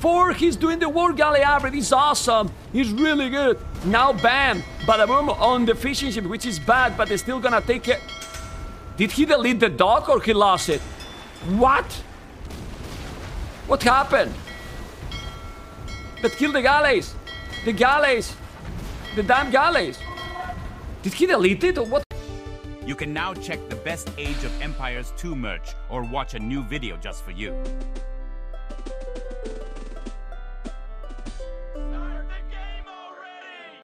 4, he's doing the war galley average. He's awesome. He's really good. Now bam, bada boom on the fishing ship, which is bad, but they're still gonna take it. Did he delete the dock or he lost it? What? What happened? But kill the galleys. The galleys. The damn galleys. Did he delete it or what? You can now check the best Age of Empires 2 merch or watch a new video just for you.